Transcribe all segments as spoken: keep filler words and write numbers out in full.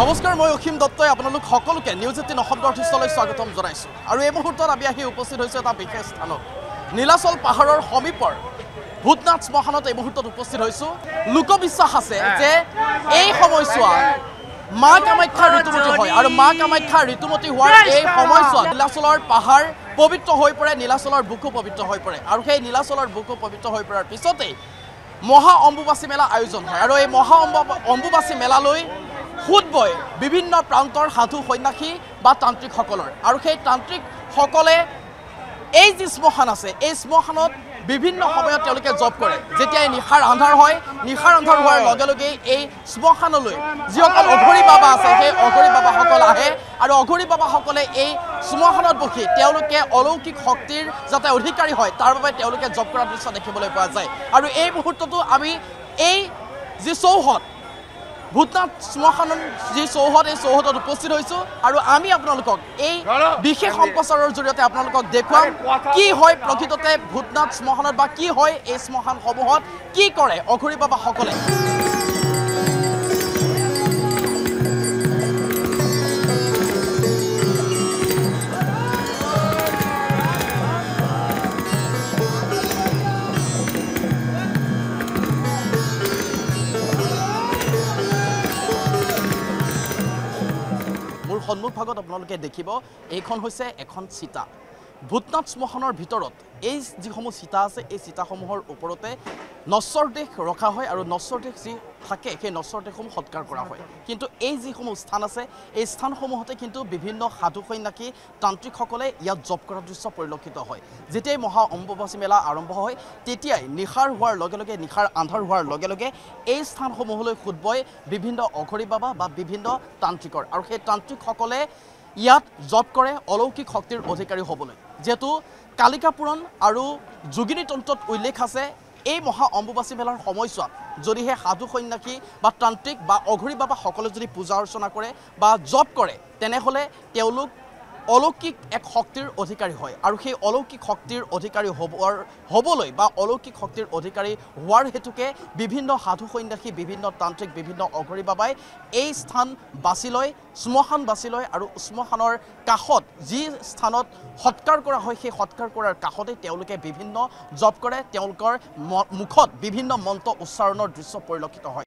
নমস্কাৰ, মই অসীম দত্তই আপোনালোক সকলোকে নিউজ এইটিন অসম নৰ্থইষ্টলৈ স্বাগতম জনাইছোঁ। আৰু এই মুহূৰ্তত আমি আহি উপস্থিত হৈছোঁ এটা বিশেষ স্থানত, নীলাচল পাহাৰৰ সমীপৰ ভূতনাথ শ্মশানত এই মুহূৰ্তত উপস্থিত হৈছোঁ। লোকবিশ্বাস আছে যে এই সময়ছোৱা মা কামাখ্যা ঋতুমতী হয় আৰু মা কামাখ্যা ঋতুমতী হোৱাৰ এই সময়ছোৱাত নীলাচলৰ পাহাৰ পবিত্ৰ হৈ পৰে, নীলাচলৰ বুকু পবিত্ৰ হৈ পৰে। আৰু সেই নীলাচলৰ বুকু পবিত্ৰ হৈ পৰাৰ পিছতেই মহা অম্বুবাচী মেলা আয়োজন হয়। আৰু এই মহা অম্বুবাচী মেলালৈ সুত বয় বিভিন্ন প্ৰান্তৰ সাধু সন্যাসী বা তান্ত্ৰিকসকলৰ। আৰু সেই তান্ত্ৰিকসকলে এই যি শ্মশান আছে, এই শ্মশানত বিভিন্ন সময়ত তেওঁলোকে জপ কৰে। যেতিয়াই নিশাৰ আন্ধাৰ হয়, নিশাৰ আন্ধাৰ হোৱাৰ লগে লগে এই শ্মশানলৈ যিসকল অঘৰী বাবা আছে, সেই অঘৰী বাবাসকল আহে আৰু অঘৰী বাবাসকলে এই শ্মশানত বহি তেওঁলোকে অলৌকিক শক্তিৰ যাতে অধিকাৰী হয় তাৰ বাবে তেওঁলোকে জপ কৰাৰ দৃশ্য দেখিবলৈ পোৱা যায়। আৰু এই মুহূৰ্ততো আমি এই যি চৌহদ ভূতনাথ শ্মশানৰ যি চৌহদ, এই চৌহদত উপস্থিত হৈছোঁ আৰু আমি আপোনালোকক এই বিশেষ সম্প্ৰচাৰৰ জৰিয়তে আপোনালোকক দেখুৱাম কি হয় প্ৰকৃততে ভূতনাথ শ্মশানত বা কি হয় এই শ্মশানসমূহত, কি কৰে অঘৰী বাবাসকলে। সন্মুখ ভাগত আপোনালোকে দেখিব এইখন হৈছে এখন চিতা। ভূতনাথ শ্মশানৰ ভিতৰত এই যিসমূহ চিতা আছে, এই চিতাসমূহৰ ওপৰতে নশ্বৰ দেহ ৰখা হয় আৰু নশ্বৰ দেহ যি থাকে সেই নশ্বৰ দেহসমূহ সৎকাৰ কৰা হয়। কিন্তু এই যিসমূহ স্থান আছে, এই স্থানসমূহতে কিন্তু বিভিন্ন সাধু সন্যাসী তান্ত্ৰিকসকলে ইয়াত জপ কৰাৰ দৃশ্য পৰিলক্ষিত হয়। যেতিয়াই মহা অম্বুবাচী মেলা আৰম্ভ হয়, তেতিয়াই নিশাৰ হোৱাৰ লগে লগে, নিশাৰ আন্ধাৰ হোৱাৰ লগে লগে এই স্থানসমূহলৈ সুত বয় বিভিন্ন অঘৰী বাবা বা বিভিন্ন তান্ত্ৰিকৰ। আৰু সেই তান্ত্ৰিকসকলে ইয়াত জপ কৰে অলৌকিক শক্তিৰ অধিকাৰী হ'বলৈ। যিহেতু কালিকা পুৰাণ আৰু যোগিনী তন্ত্ৰত উল্লেখ আছে, এই মহা অম্বুবাচী মেলাৰ সময়ছোৱাত যদিহে সাধু সন্যাসী বা তান্ত্ৰিক বা অঘৰী বাবাসকলে যদি পূজা অৰ্চনা কৰে বা জপ কৰে, তেনেহ'লে তেওঁলোক অলৌকিক এক শক্তিৰ অধিকাৰী হয়। আৰু সেই অলৌকিক শক্তিৰ অধিকাৰী হ'বৰ হ'বলৈ বা অলৌকিক শক্তিৰ অধিকাৰী হোৱাৰ হেতুকে বিভিন্ন সাধু সন্যাসী, বিভিন্ন তান্ত্ৰিক, বিভিন্ন অঘৰী বাবাই এই স্থান বাছি লয়, শ্মশান বাছি লয়। আৰু শ্মশানৰ কাষত যি স্থানত সৎকাৰ কৰা হয়, সেই সৎকাৰ কৰাৰ কাষতেই তেওঁলোকে বিভিন্ন জপ কৰে, তেওঁলোকৰ মুখত বিভিন্ন মন্ত্ৰ উচ্চাৰণৰ দৃশ্য পৰিলক্ষিত হয়।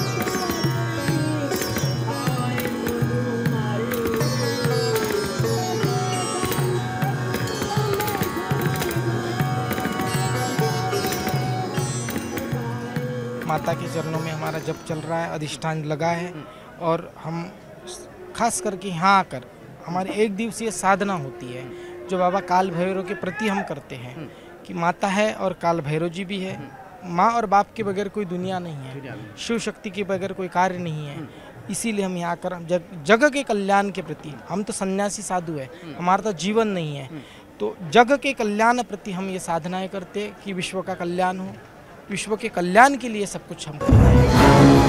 माता के चरणों में हमारा जप चल रहा है, अधिष्ठान लगा है और हम खास करके यहाँ आकर हमारी एक दिवसीय साधना होती है जो बाबा काल भैरव के प्रति हम करते हैं कि माता है और काल भैरव जी भी है। माँ और बाप के बगैर कोई दुनिया नहीं है, शिव शक्ति के बगैर कोई कार्य नहीं है। इसीलिए हम यहाँ आकर जग जग के कल्याण के प्रति, हम तो सन्यासी साधु है, हमारा तो जीवन नहीं है, तो जग के कल्याण प्रति हम ये साधनाएँ करते हैं कि विश्व का कल्याण हो। विश्व के कल्याण के लिए सब कुछ हम कर रहे हैं।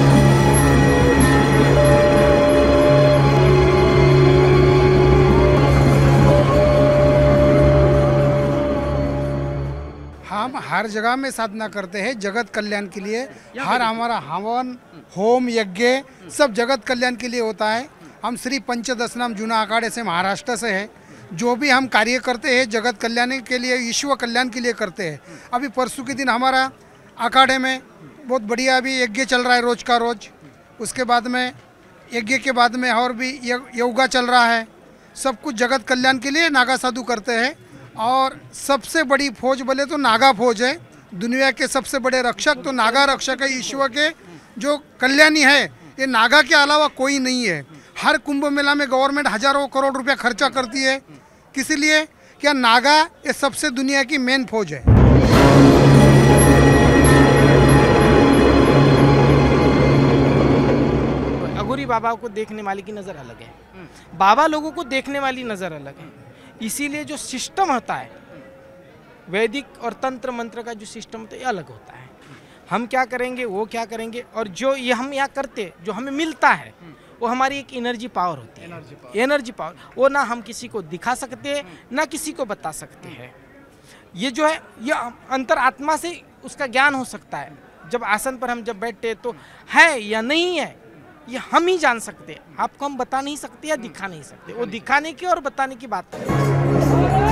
हम हर जगह में साधना करते हैं जगत कल्याण के लिए। हर हमारा हवन, होम, यज्ञ सब जगत कल्याण के लिए होता है। हम श्री पंचदशनाम जूना अखाड़े से महाराष्ट्र से है। जो भी हम कार्य करते हैं जगत कल्याण के लिए, विश्व कल्याण के लिए करते हैं। अभी परसों के दिन हमारा अखाड़े में बहुत बढ़िया अभी यज्ञ चल रहा है रोज का रोज। उसके बाद में यज्ञ के बाद में और भी योगा चल रहा है। सब कुछ जगत कल्याण के लिए नागा साधु करते हैं। और सबसे बड़ी फौज बोले तो नागा फौज है। दुनिया के सबसे बड़े रक्षक तो नागा रक्षक है। ईश्वर के जो कल्याणी है, ये नागा के अलावा कोई नहीं है। हर कुंभ मेला में गवर्नमेंट हजारों करोड़ रुपया खर्चा करती है, किस लिए? क्या नागा ये सबसे दुनिया की मेन फौज है। अघोरी बाबा को देखने वाले की नज़र अलग है, बाबा लोगों को देखने वाली नज़र अलग है। इसीलिए जो सिस्टम होता है वैदिक और तंत्र मंत्र का जो सिस्टम होता है ये अलग होता है। हम क्या करेंगे, वो क्या करेंगे, और जो ये हम यहाँ करते, जो हमें मिलता है वो हमारी एक एनर्जी पावर होती है। एनर्जी पावर वो ना हम किसी को दिखा सकते हैं, ना किसी को बता सकते हैं। ये जो है ये अंतर आत्मा से उसका ज्ञान हो सकता है। जब आसन पर हम जब बैठते तो है या नहीं है ये हम ही जान सकते हैं, आपको हम बता नहीं सकते या दिखा नहीं सकते। वो दिखाने की और बताने की बात है।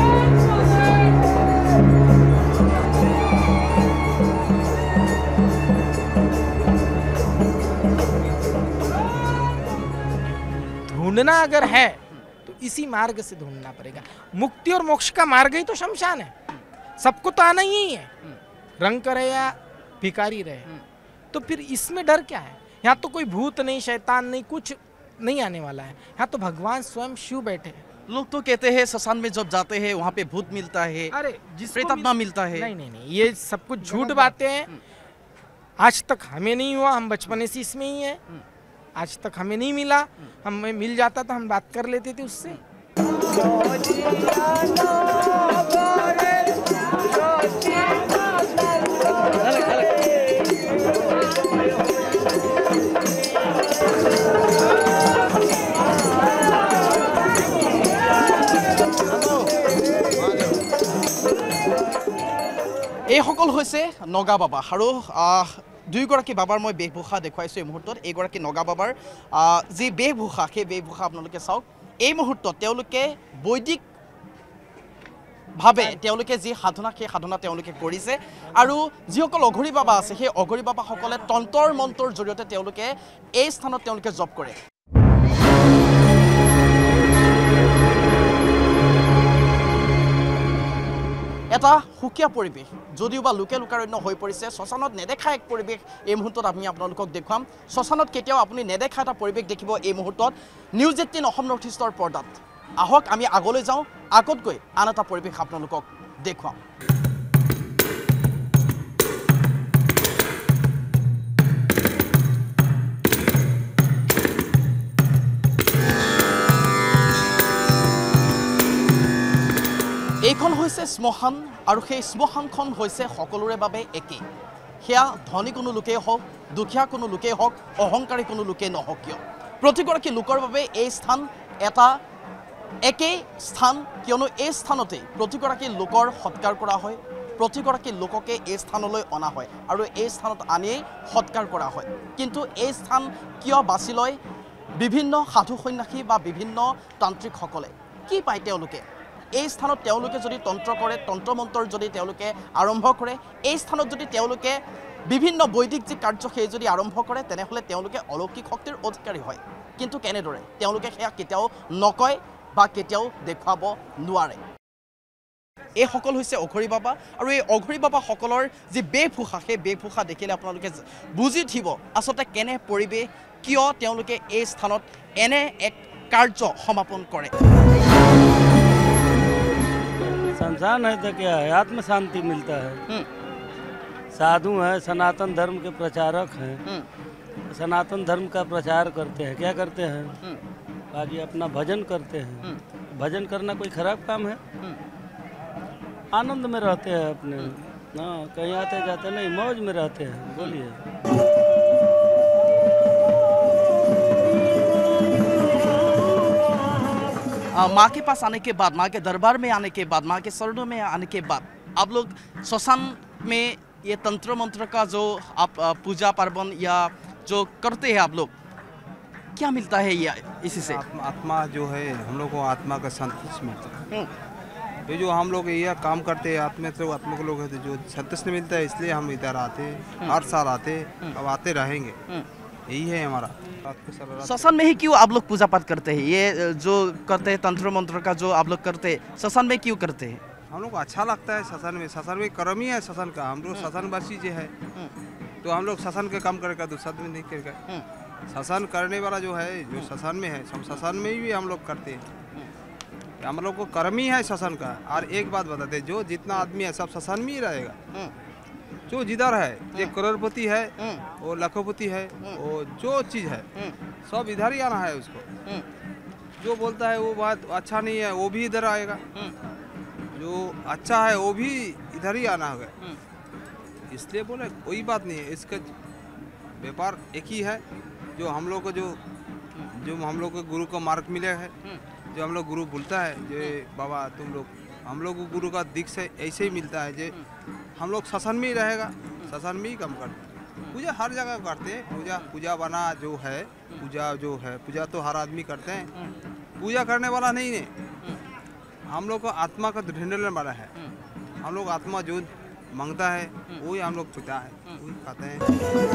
ढूंढना अगर है तो इसी मार्ग से ढूंढना पड़ेगा। मुक्ति और मोक्ष का मार्ग ही तो शमशान है, सबको तो आना ही है, रंग करे या भिखारी रहे। तो फिर इसमें डर क्या है? यहाँ तो कोई भूत नहीं, शैतान नहीं, कुछ नहीं आने वाला है। यहाँ तो भगवान स्वयं शिव बैठे हैं। लोग तो कहते हैं शमशान में जब जाते हैं वहाँ पे भूत मिलता है, अरे जिस प्रेतात्मा मिलता है। नहीं नहीं नहीं, ये सब कुछ झूठ बातें हैं। आज तक हमें नहीं हुआ, हम बचपन से इसमें ही है। आज तक हमें नहीं मिला, हमें मिल जाता तो हम बात कर लेते थे उससे। এইসকল হৈছে নগা বাবা আৰু দুয়োগৰাকী বাবাৰ মই বেশভূষা দেখুৱাইছোঁ এই মুহূৰ্তত। এইগৰাকী নগা বাবাৰ যি বেশভূষা, সেই বেশভূষা আপোনালোকে চাওক। এই মুহূৰ্তত তেওঁলোকে বৈদিকভাৱে তেওঁলোকে যি সাধনা, সেই সাধনা তেওঁলোকে কৰিছে। আৰু যিসকল অঘৰী বাবা আছে, সেই অঘৰী বাবাসকলে তন্তৰ মন্ত্ৰৰ জৰিয়তে তেওঁলোকে এই স্থানত তেওঁলোকে জপ কৰে। এটা সুকীয়া পৰিৱেশ, যদিও বা লোকে লোকাৰণ্য হৈ পৰিছে। শ্মশানত নেদেখা এক পৰিৱেশ এই মুহূৰ্তত আমি আপোনালোকক দেখুৱাম। শ্মশানত কেতিয়াও আপুনি নেদেখা এটা পৰিৱেশ দেখিব এই মুহূৰ্তত নিউজ এইটিন অসম নৰ্থ ইষ্টৰ পৰ্দাত। আহক আমি আগলৈ যাওঁ, আগত গৈ আন এটা পৰিৱেশ আপোনালোকক দেখুৱাম। এইখন হৈছে শ্মশান আৰু সেই শ্মশানখন হৈছে সকলোৰে বাবে একেই। সেয়া ধনী কোনো লোকেই হওক, দুখীয়া কোনো লোকেই হওক, অহংকাৰী কোনো লোকেই নহওক কিয়, প্ৰতিগৰাকী লোকৰ বাবে এই স্থান এটা একেই স্থান। কিয়নো এই স্থানতেই প্ৰতিগৰাকী লোকৰ সৎকাৰ কৰা হয়, প্ৰতিগৰাকী লোককে এই স্থানলৈ অনা হয় আৰু এই স্থানত আনিয়েই সৎকাৰ কৰা হয়। কিন্তু এই স্থান কিয় বাছি লয় বিভিন্ন সাধু সন্যাসী বা বিভিন্ন তান্ত্ৰিকসকলে? কি পায় তেওঁলোকে? এই স্থানত তেওঁলোকে যদি তন্ত্ৰ কৰে, তন্ত্ৰ মন্ত্ৰৰ যদি তেওঁলোকে আৰম্ভ কৰে, এই স্থানত যদি তেওঁলোকে বিভিন্ন বৈদিক যি কাৰ্য সেই যদি আৰম্ভ কৰে, তেনেহ'লে তেওঁলোকে অলৌকিক শক্তিৰ অধিকাৰী হয়। কিন্তু কেনেদৰে? তেওঁলোকে সেয়া কেতিয়াও নকয় বা কেতিয়াও দেখুৱাব নোৱাৰে। এইসকল হৈছে অঘৰী বাবা আৰু এই অঘৰী বাবাসকলৰ যি বেশভূষা, সেই বেশভূষা দেখিলে আপোনালোকে বুজি উঠিব আচলতে কেনে পৰিৱেশ, কিয় তেওঁলোকে এই স্থানত এনে এক কাৰ্য সমাপন কৰে। शमशान है तो क्या है, आत्म शांति मिलता है। साधु हैं, सनातन धर्म के प्रचारक हैं, सनातन धर्म का प्रचार करते हैं। क्या करते हैं? बाकी अपना भजन करते हैं। भजन करना कोई खराब काम है? आनंद में रहते हैं अपने, हाँ, कहीं आते जाते नहीं, मौज में रहते हैं। बोलिए। माँ के पास आने के बाद, माँ के दरबार में आने के बाद, माँ के शरणों में आने के बाद आप लोग श्मशान में ये तंत्र मंत्र का जो आप पूजा पार्वण या जो करते हैं आप लोग, क्या मिलता है ये इसी से? आत्मा, आत्मा जो है हम लोग को आत्मा का संतुष्ट मिलता है। ये जो हम लोग ये काम करते हैं आत्मा तो आत्मा को लोग जो संतुष्ट मिलता है, इसलिए हम इधर आते हैं, हर साल आते हैं, अब आते रहेंगे। यही है हमारा। श्मशान में ही क्यों आप लोग पूजा पाठ करते हैं? ये जो करते हैं तंत्र मंत्र का जो आप लोग करते हैं, श्मशान में क्यों करते हैं? हम लोग को अच्छा लगता है श्मशान में। श्मशान में कर्म ही है श्मशान का। हम लोग श्मशानवासी जो है तो हम लोग श्मशान के काम करेगा, दूसरा में नहीं करेगा। श्मशान करने वाला जो है, जो श्मशान में है, श्मशान में भी हम लोग करते हैं। हम लोग को कर्म ही है श्मशान का। और एक बात बताते हैं, जो जितना आदमी है सब श्मशान में ही रहेगा। जो जिधर है, ये करोड़पति है, वो लखोपति है, वो जो चीज़ है सब इधर ही आना है उसको। जो बोलता है वो बात अच्छा नहीं है, वो भी इधर आएगा। जो अच्छा है वो भी इधर ही आना होगा। इसलिए बोले कोई बात नहीं है, इसका व्यापार एक ही है। जो हम लोग को जो जो हम लोग को गुरु का मार्ग मिले है, जो हम लोग गुरु बोलता है जो बाबा तुम लोग, हम लोग को गुरु का दिख से ऐसे ही मिलता है। जो हम लोग श्मशान में ही रहेगा, श्मशान में ही काम करते हैं। पूजा हर जगह करते हैं। पूजा पूजा बना जो है, पूजा जो है, पूजा तो हर आदमी करते हैं। पूजा करने वाला नहीं है, हम लोग को आत्मा का ढूंढने वाला है। हम लोग आत्मा जो मांगता है वही हम लोग पीता है, वही खाते हैं।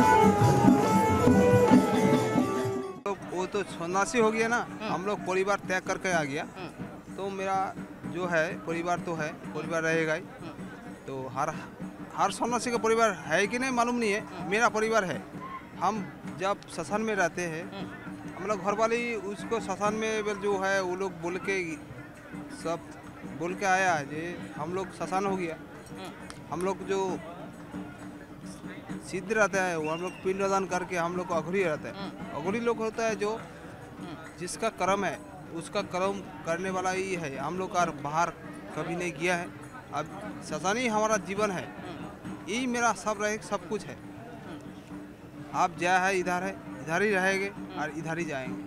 तो वो तो सन्यासी हो गया ना, हम लोग परिवार त्याग करके आ गया। तो मेरा जो है परिवार तो है, परिवार रहेगा ही। तो हर हर सन्यासी का परिवार है कि नहीं मालूम नहीं है, मेरा परिवार है। हम जब ससन में रहते हैं, हम लोग घर वाले उसको ससन में जो है वो लोग बोल के सब बोल के आया जे हम लोग ससान हो गया। हम लोग जो सिद्ध रहता है वो हम लोग पिंडदान करके हम लोग को अघोरी रहता है। अघोरी लोग होता है जो जिसका कर्म है उसका कर्म करने वाला ही है। हम लोग का बाहर कभी नहीं किया है। अब ससान ही हमारा जीवन है, यही मेरा सब रहे, सब कुछ है। आप जहाँ है इधर है, इधर ही रहेंगे और इधर ही जाएंगे।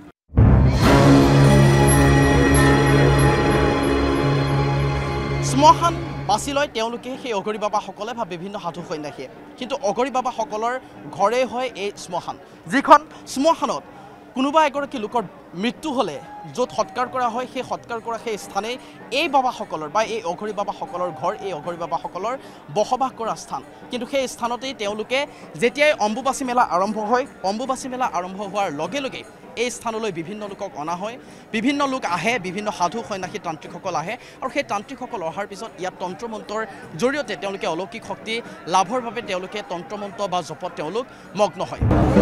শ্মশান বাছি লয় তেওঁলোকে সেই অগৰী বাবাসকলে বা বিভিন্ন সাধু সন্যাসীয়ে, কিন্তু অগৰী বাবাসকলৰ ঘৰে হয় এই শ্মশান, যিখন শ্মশানত কোনোবা এগৰাকী লোকৰ মৃত্যু হ'লে য'ত সৎকাৰ কৰা হয় সেই সৎকাৰ কৰা সেই স্থানেই এই বাবাসকলৰ বা এই অঘৰী বাবাসকলৰ ঘৰ, এই অঘৰী বাবাসকলৰ বসবাস কৰা স্থান। কিন্তু সেই স্থানতেই তেওঁলোকে যেতিয়াই অম্বুবাচী মেলা আৰম্ভ হয়, অম্বুবাচী মেলা আৰম্ভ হোৱাৰ লগে লগে এই স্থানলৈ বিভিন্ন লোকক অনা হয়। বিভিন্ন লোক আহে, বিভিন্ন সাধু সন্যাসী তান্ত্ৰিকসকল আহে, আৰু সেই তান্ত্ৰিকসকল অহাৰ পিছত ইয়াত তন্ত্ৰ মন্ত্ৰৰ জৰিয়তে তেওঁলোকে অলৌকিক শক্তি লাভৰ বাবে তেওঁলোকে তন্ত্ৰ মন্ত্ৰ বা জপত তেওঁলোক মগ্ন হয়।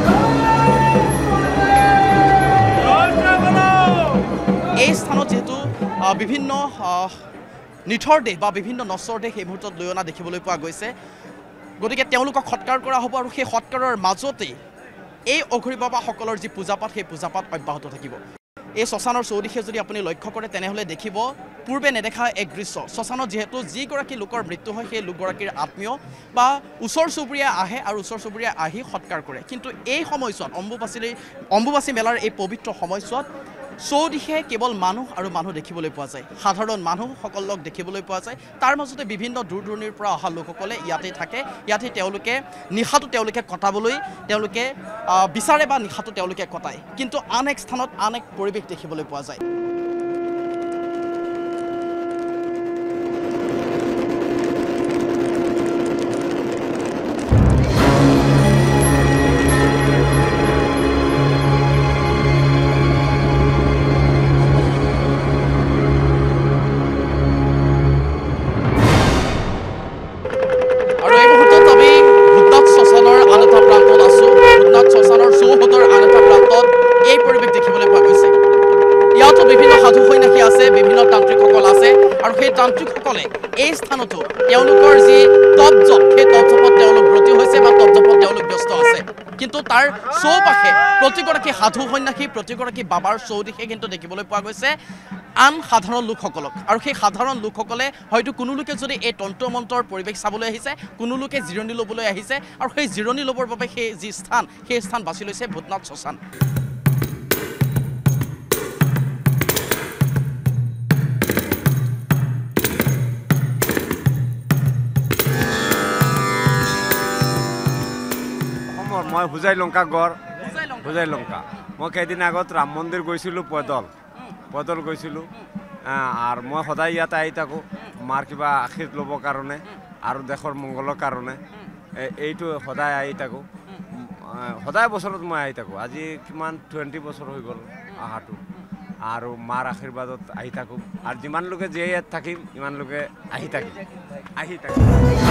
এই স্থানত যেহেতু বিভিন্ন নিথৰ দেহ বা বিভিন্ন নশ্বৰ দেহ এই মুহূৰ্তত লৈ অনা দেখিবলৈ পোৱা গৈছে, গতিকে তেওঁলোকক সৎকাৰ কৰা হ'ব আৰু সেই সৎকাৰৰ মাজতেই এই অঘৰী বাবাসকলৰ যি পূজাপাঠ সেই পূজাপাঠ অব্যাহত থাকিব। এই শ্মশানৰ চৌদিশে যদি আপুনি লক্ষ্য কৰে তেনেহ'লে দেখিব পূৰ্বে নেদেখা এক দৃশ্য। শ্মশানত যিহেতু যিগৰাকী লোকৰ মৃত্যু হয় সেই লোকগৰাকীৰ আত্মীয় বা ওচৰ চুবুৰীয়া আহে আৰু ওচৰ চুবুৰীয়া আহি সৎকাৰ কৰে। কিন্তু এই সময়ছোৱাত অম্বুবাচীৰ অম্বুবাচী মেলাৰ এই পবিত্ৰ সময়ছোৱাত চৌদিশে কেৱল মানুহ আৰু মানুহ দেখিবলৈ পোৱা যায়, সাধাৰণ মানুহসকলক দেখিবলৈ পোৱা যায়। তাৰ মাজতে বিভিন্ন দূৰ দূৰণিৰ পৰা অহা লোকসকলে ইয়াতে থাকে, ইয়াতে তেওঁলোকে নিশাটো তেওঁলোকে কটাবলৈ তেওঁলোকে বিচাৰে বা নিশাটো তেওঁলোকে কটায়। কিন্তু আন এক স্থানত আন এক পৰিৱেশ দেখিবলৈ পোৱা যায়। তান্ত্ৰিকসকলে এই স্থানতো তেওঁলোকৰ যি তপ জপ সেই তপ জপত তেওঁলোক ব্ৰতী হৈছে বা তপ জপত তেওঁলোক ব্যস্ত আছে। কিন্তু তাৰ চৌপাশে প্ৰতিগৰাকী সাধু সন্যাসী, প্ৰতিগৰাকী বাবাৰ চৌদিশে কিন্তু দেখিবলৈ পোৱা গৈছে আন সাধাৰণ লোকসকলক। আৰু সেই সাধাৰণ লোকসকলে হয়তো কোনো লোকে যদি এই তন্ত্ৰ মন্ত্ৰৰ পৰিৱেশ চাবলৈ আহিছে, কোনো লোকে জিৰণি ল'বলৈ আহিছে, আৰু সেই জিৰণি ল'বৰ বাবে সেই যি স্থান সেই স্থান বাছি লৈছে ভূতনাথ শ্মশান। মই হোজাই লংকা গড়, হোজাই লংকা। মই কেইদিন আগত ৰাম মন্দিৰ গৈছিলোঁ, পদল পদল গৈছিলোঁ। আৰু মই সদায় ইয়াতে আহি থাকোঁ মাৰ কিবা আশীষ ল'বৰ কাৰণে আৰু দেশৰ মংগলৰ কাৰণে। এইটো সদায় আহি থাকোঁ, সদায় বছৰত মই আহি থাকোঁ। আজি কিমান টুৱেণ্টি বছৰ হৈ গ'ল অহাটো। আৰু মাৰ আশীৰ্বাদত আহি থাকোঁ, আৰু যিমান লোকে যে ইয়াত থাকিম ইমান লোকে আহি থাকিম আহি থাকিম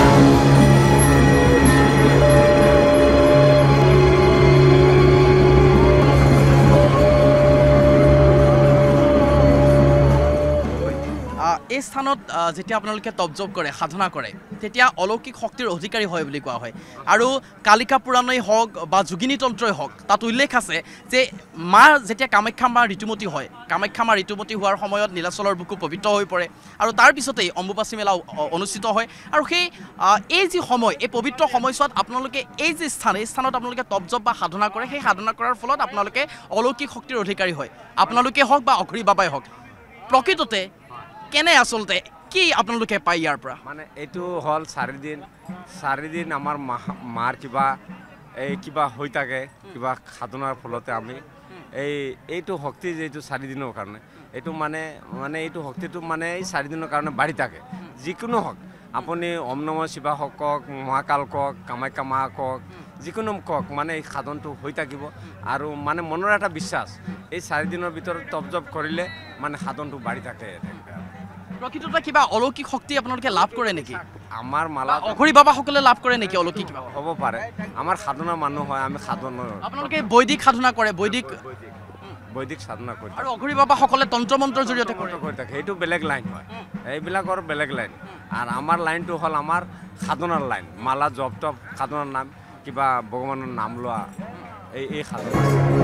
এই স্থানত যেতিয়া আপোনালোকে তপজপ কৰে, সাধনা কৰে, তেতিয়া অলৌকিক শক্তিৰ অধিকাৰী হয় বুলি কোৱা হয়। আৰু কালিকা পুৰাণেই হওক বা যোগিনী তন্ত্ৰই হওক, তাত উল্লেখ আছে যে মা যেতিয়া কামাখ্যা মা ঋতুমতী হয়, কামাখ্যা মা ঋতুমতী হোৱাৰ সময়ত নীলাচলৰ বুকু পবিত্ৰ হৈ পৰে, আৰু তাৰ পিছতেই অম্বুবাচী মেলা অনুষ্ঠিত হয়। আৰু সেই এই যি সময়, এই পবিত্ৰ সময়ছোৱাত আপোনালোকে এই যি স্থান, এই স্থানত আপোনালোকে তপজপ বা সাধনা কৰে, সেই সাধনা কৰাৰ ফলত আপোনালোকে অলৌকিক শক্তিৰ অধিকাৰী হয়, আপোনালোকে হওক বা অঘৰী বাবাই হওক। প্ৰকৃততে কেনে আচলতে কি আপোনালোকে পায় ইয়াৰ পৰা? মানে এইটো হ'ল চাৰিদিন চাৰিদিন আমাৰ মা মাৰ কিবা এই কিবা হৈ থাকে কিবা সাধনাৰ ফলতে আমি এই এইটো শক্তি যেটো চাৰি দিনৰ কাৰণে এইটো মানে মানে এইটো শক্তিটো মানে এই চাৰি দিনৰ কাৰণে বাঢ়ি থাকে যিকোনো হক আপুনি ওম নম শিৱা হওক মহাকাল কক কামাখ্যা মা কক যিকোনো কক মানে এই সাধনটো হৈ থাকিব আৰু মানে মনৰ এটা বিশ্বাস এই চাৰি দিনৰ ভিতৰত তপ জপ কৰিলে মানে সাধনটো বাঢ়ি থাকে প্ৰকৃততে কিবা অলৌকিক শক্তি আপোনালোকে লাভ কৰে নেকি আমাৰ মালা অঘৰী বাবাসকলে লাভ কৰে নেকি অলৌকিক কিবা হ'ব পাৰে আমাৰ সাধনা মানুহ হয় আমি সাধন আপোনালোকে বৈদিক সাধনা কৰে বৈদিক বৈদিক সাধনা কৰি আৰু অঘৰী বাবাসকলে তন্ত্ৰ মন্ত্ৰৰ জৰিয়তে কৰে কৰি থাকে এইটো বেলেগ লাইন হয় এইবিলাকৰ বেলেগ লাইন আৰু আমাৰ লাইনটো হ'ল আমাৰ সাধনাৰ লাইন মালা জপ তপ সাধনাৰ নাম কিবা ভগৱানৰ নাম লোৱা এই এই সাধনা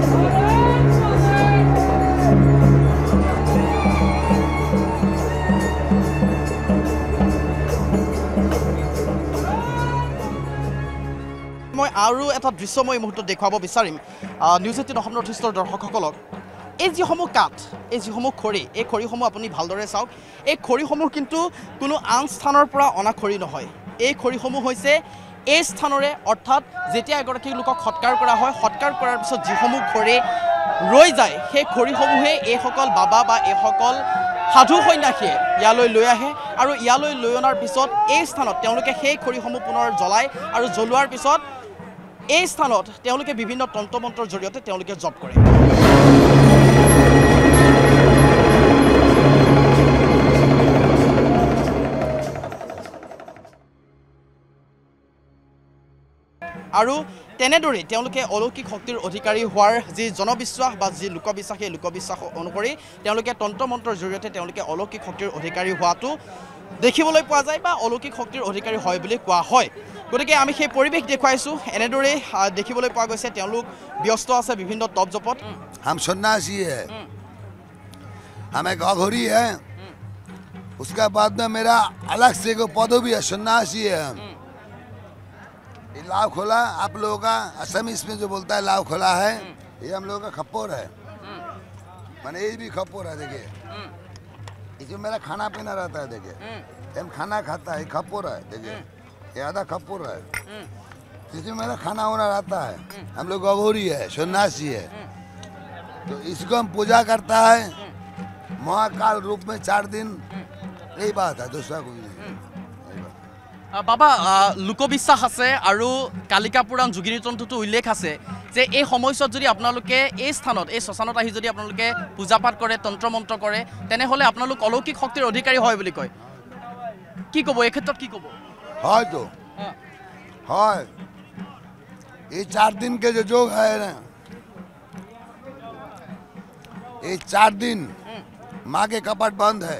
মই আৰু এটা দৃশ্য মই এই মুহূৰ্তত দেখুৱাব বিচাৰিম নিউজ এইটিন অসম নৰ্থ ইষ্টৰ দৰ্শকসকলক এই যিসমূহ কাঠ এই যিসমূহ খৰি এই খৰিসমূহ আপুনি ভালদৰে চাওক এই খৰিসমূহ কিন্তু কোনো আন স্থানৰ পৰা অনা খৰি নহয় এই খৰিসমূহ হৈছে এই স্থানৰে অৰ্থাৎ যেতিয়া এগৰাকী লোকক সৎকাৰ কৰা হয় সৎকাৰ কৰাৰ পিছত যিসমূহ খৰি ৰৈ যায় সেই খৰিসমূহে এইসকল বাবা বা এইসকল সাধু সন্যাসীয়ে ইয়ালৈ লৈ আহে আৰু ইয়ালৈ লৈ অনাৰ পিছত এই স্থানত তেওঁলোকে সেই খৰিসমূহ পুনৰ জ্বলায় আৰু জ্বলোৱাৰ পিছত এই স্থানত তেওঁলোকে বিভিন্ন তন্ত্ৰ মন্ত্ৰৰ জৰিয়তে তেওঁলোকে জপ কৰে আৰু তেনেদৰে তেওঁলোকে অলৌকিক শক্তিৰ অধিকাৰী হোৱাৰ যি জনবিশ্বাস বা যি লোকবিশ্বাস সেই লোকবিশ্বাস অনুসৰি তেওঁলোকে তন্ত্ৰ মন্ত্ৰৰ জৰিয়তে তেওঁলোকে অলৌকিক শক্তিৰ অধিকাৰী হোৱাটো দেখিবলৈ পোৱা যায় বা অলৌকিক শক্তিৰ অধিকাৰী হয় বুলি কোৱা হয় গতিকে আমি সেই পৰিৱেশ দেখুৱাইছোঁ এনেদৰে দেখিবলৈ পোৱা গৈছে তেওঁলোক ব্যস্ত আছে বিভিন্ন তপ জপত हम सन्यासी है हमें गौघोरी है उसके बाद में मेरा अलग से को पौधो भी है सन्यासी है हम लाव खोला आप लोगों का असम इसमें जो बोलता है लाव खोला है ये हम लोगों का खप्पोर है मैंने ये भी खप्पोर है देखिए इसमें मेरा खाना पीना रहता है देखिए हम खाना खाता है खप्पोर है देखिए ये आधा खप्पोर है इसमें मेरा खाना होना रहता है हम लोग गौरी है सन्यासी है तो इसको हम पूजा करता है महाकाल रूप में चार दिन यही बात है दूसरा कोई नहीं বাবা লোকবিশ্বাস আছে আৰু কালিকা পুৰাণ যোগিনী তন্ত্ৰটো উল্লেখ আছে যে এই সময়ছোৱাত যদি আপোনালোকে এই স্থানত এই শ্মশানত আহি যদি আপোনালোকে পূজা পাঠ কৰে তন্ত্ৰ মন্ত্ৰ কৰে তেনেহ'লে আপোনালোক অলৌকিক শক্তিৰ অধিকাৰী হয় বুলি কয় কি ক'ব এই ক্ষেত্ৰত কি ক'ব হয় তো হয় ये चार दिन के जो जोग है ना ये चार दिन माँ के कपट बंद है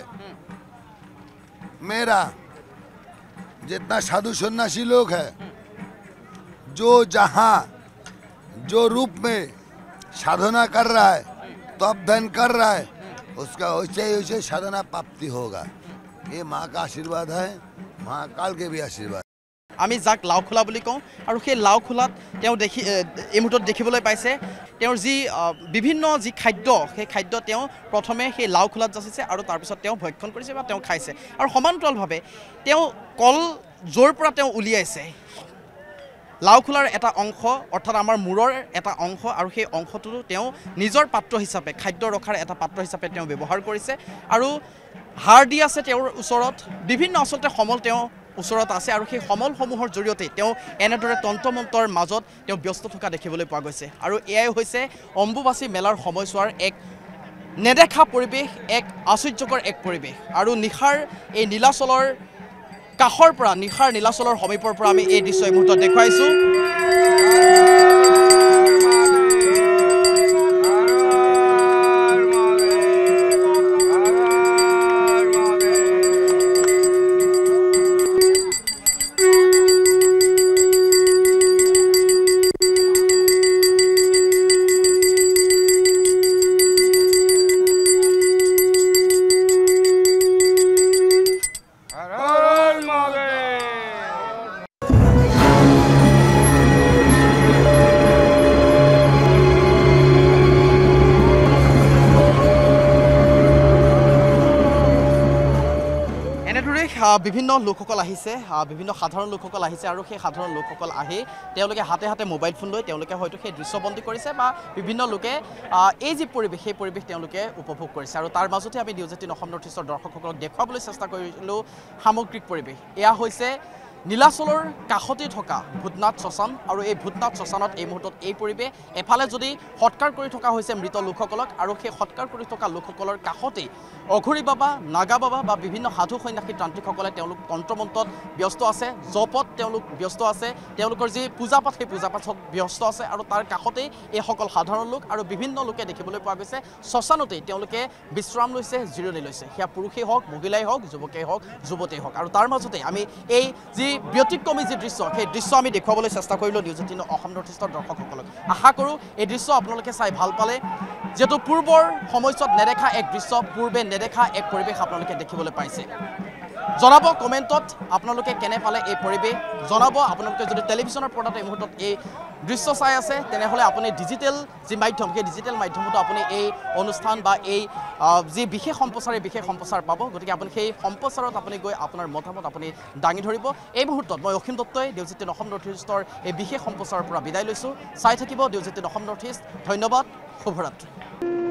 मेरा जितना साधु सन्यासी लोग है जो जहाँ जो रूप में साधना कर रहा है तप धन कर रहा है उसका वैसे ही वैसे साधना प्राप्ति होगा ये माँ का आशीर्वाद है महाकाल के भी आशीर्वाद আমি যাক লাও খোলা বুলি কওঁ আৰু সেই লাও খোলাত তেওঁ দেখি এই মুহূৰ্তত দেখিবলৈ পাইছে তেওঁৰ যি বিভিন্ন যি খাদ্য সেই খাদ্য তেওঁ প্ৰথমে সেই লাও খোলাত যাচিছে আৰু তাৰপিছত তেওঁ ভক্ষণ কৰিছে বা তেওঁ খাইছে আৰু সমান্তৰালভাৱে তেওঁ কল জোৰ পৰা তেওঁ উলিয়াইছে লাও খোলাৰ এটা অংশ অৰ্থাৎ আমাৰ মূৰৰ এটা অংশ আৰু সেই অংশটো তেওঁ নিজৰ পাত্ৰ হিচাপে খাদ্য ৰখাৰ এটা পাত্ৰ হিচাপে তেওঁ ব্যৱহাৰ কৰিছে আৰু হাড় দি আছে তেওঁৰ ওচৰত বিভিন্ন আচলতে সমল তেওঁ ওচৰত আছে আৰু সেই সমলসমূহৰ জৰিয়তে তেওঁ এনেদৰে তন্ত্ৰ মন্ত্ৰৰ মাজত তেওঁ ব্যস্ত থকা দেখিবলৈ পোৱা গৈছে আৰু এয়াই হৈছে অম্বুবাচী মেলাৰ সময়ছোৱাৰ এক নেদেখা পৰিৱেশ এক আশ্চৰ্যকৰ এক পৰিৱেশ আৰু নিশাৰ এই নীলাচলৰ কাষৰ পৰা নিশাৰ নীলাচলৰ সমীপৰ পৰা আমি এই দৃশ্য এই মুহূৰ্তত দেখুৱাইছোঁ বিভিন্ন লোকসকল আহিছে বিভিন্ন সাধাৰণ লোকসকল আহিছে আৰু সেই সাধাৰণ লোকসকল আহি তেওঁলোকে হাতে হাতে মোবাইল ফোন লৈ তেওঁলোকে হয়তো সেই দৃশ্যবন্দী কৰিছে বা বিভিন্ন লোকে এই যি পৰিৱেশ সেই পৰিৱেশ তেওঁলোকে উপভোগ কৰিছে আৰু তাৰ মাজতে আমি নিউজ এইটিন অসম নৰ্থ ইষ্টৰ দৰ্শকসকলক দেখুৱাবলৈ চেষ্টা কৰিলোঁ সামগ্ৰিক পৰিৱেশ এয়া হৈছে নীলাচলৰ কাষতে থকা ভূতনাথ শ্মশান আৰু এই ভূতনাথ শ্মশানত এই মুহূৰ্তত এই পৰিৱেশ এফালে যদি সৎকাৰ কৰি থকা হৈছে মৃত লোকসকলক আৰু সেই সৎকাৰ কৰি থকা লোকসকলৰ কাষতে অঘৰী বাবা নাগা বাবা বা বিভিন্ন সাধু সন্যাসী তান্ত্ৰিকসকলে তেওঁলোক তন্ত্ৰমন্ত্ৰত ব্যস্ত আছে জপত তেওঁলোক ব্যস্ত আছে তেওঁলোকৰ যি পূজা পাঠ সেই পূজা পাঠত ব্যস্ত আছে আৰু তাৰ কাষতে এইসকল সাধাৰণ লোক আৰু বিভিন্ন লোকে দেখিবলৈ পোৱা গৈছে শ্মশানতেই তেওঁলোকে বিশ্ৰাম লৈছে জিৰণি লৈছে সেয়া পুৰুষেই হওক মহিলাই হওক যুৱকেই হওক যুৱতীয়েই হওক আৰু তাৰ মাজতে আমি এই যি ব্যতিক্ৰমী যি দৃশ্য সেই দৃশ্য আমি দেখুৱাবলৈ চেষ্টা কৰিলোঁ নিউজ এইটিন অসম নৰ্থ ইষ্টৰ দৰ্শকসকলক আশা কৰোঁ এই দৃশ্য আপোনালোকে চাই ভাল পালে যিহেতু পূৰ্বৰ সময়ছোৱাত নেদেখা এক দৃশ্য পূৰ্বে নেদেখা এক পৰিৱেশ আপোনালোকে দেখিবলৈ পাইছে জনাব কমেণ্টত আপোনালোকে কেনে পালে এই পৰিৱেশ জনাব আপোনালোকে যদি টেলিভিশ্যনৰ পৰ্দাত এই মুহূৰ্তত এই দৃশ্য চাই আছে তেনেহ'লে আপুনি ডিজিটেল যি মাধ্যম সেই ডিজিটেল মাধ্যমতো আপুনি এই অনুষ্ঠান বা এই যি বিশেষ সম্প্ৰচাৰ এই বিশেষ সম্প্ৰচাৰ পাব গতিকে আপুনি সেই সম্প্ৰচাৰত আপুনি গৈ আপোনাৰ মতামত আপুনি দাঙি ধৰিব এই মুহূৰ্তত মই অসীম দত্তই নিউজ এইটিন অসম নৰ্থ ইষ্টৰ এই বিশেষ সম্প্ৰচাৰৰ পৰা বিদায় লৈছোঁ চাই থাকিব news eighteen Assam north east ধন্যবাদ শুভৰাত্ৰি।